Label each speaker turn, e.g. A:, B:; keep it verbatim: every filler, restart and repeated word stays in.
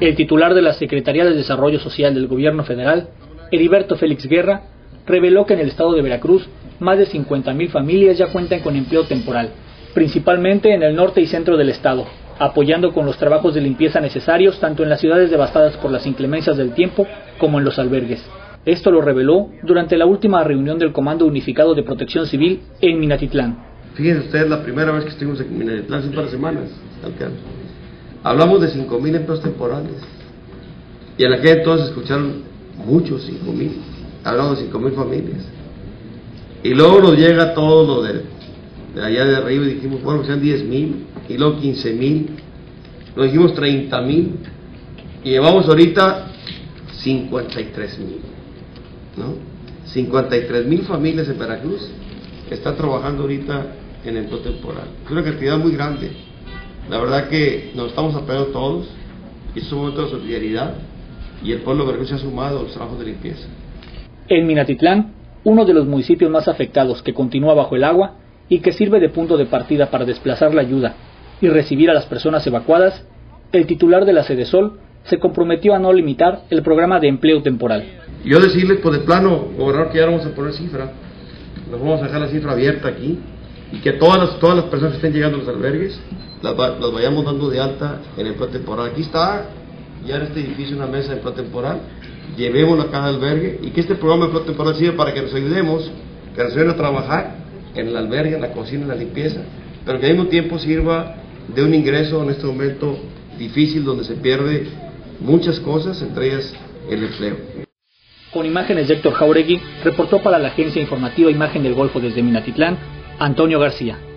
A: El titular de la Secretaría de Desarrollo Social del Gobierno Federal, Heriberto Félix Guerra, reveló que en el estado de Veracruz más de cincuenta mil familias ya cuentan con empleo temporal, principalmente en el norte y centro del estado, apoyando con los trabajos de limpieza necesarios tanto en las ciudades devastadas por las inclemencias del tiempo como en los albergues. Esto lo reveló durante la última reunión del Comando Unificado de Protección Civil en Minatitlán.
B: Fíjense ustedes, la primera vez que estuvimos en Minatitlán hace un par de semanas, alcalde, hablamos de cinco mil empleos temporales, y en aquel entonces escucharon muchos cinco mil, hablamos de cinco mil familias, y luego nos llega todo lo de, de allá de arriba y dijimos, bueno, que sean diez mil, y luego quince mil, lo dijimos treinta mil, y llevamos ahorita cincuenta y tres mil, ¿no? cincuenta y tres mil familias en Veracruz que están trabajando ahorita en empleo temporal. Es una cantidad muy grande. La verdad que nos estamos apoyando todos, y es un momento de solidaridad, y el pueblo de Veracruz se ha sumado a los trabajos de limpieza.
A: En Minatitlán, uno de los municipios más afectados que continúa bajo el agua y que sirve de punto de partida para desplazar la ayuda y recibir a las personas evacuadas, el titular de la Sedesol se comprometió a no limitar el programa de empleo temporal.
B: Yo decirles, pues de plano, gobernador, que ya no vamos a poner cifra, nos vamos a dejar la cifra abierta aquí, y que todas las, todas las personas que estén llegando a los albergues, las, las vayamos dando de alta en empleo temporal. Aquí está ya en este edificio una mesa de empleo temporal, llevémoslo a cada albergue, y que este programa de empleo temporal sirva para que nos ayudemos, que nos ayuden a trabajar en el albergue, en la cocina, en la limpieza, pero que al mismo tiempo sirva de un ingreso en este momento difícil donde se pierde muchas cosas, entre ellas el empleo.
A: Con imágenes de Héctor Jauregui, reportó para la agencia informativa Imagen del Golfo desde Minatitlán, Antonio García.